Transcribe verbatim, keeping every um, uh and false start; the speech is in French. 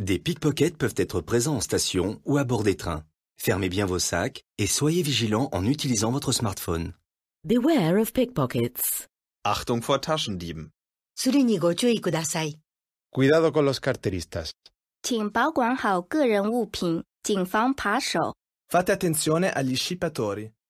Des pickpockets peuvent être présents en station ou à bord des trains. Fermez bien vos sacs et soyez vigilants en utilisant votre smartphone. Beware of pickpockets. Achtung vor Taschendieben. するにご注意ください。 Cuidado con los carteristas. 请保管好个人物品，谨防扒手。 Fate attenzione agli scippatori.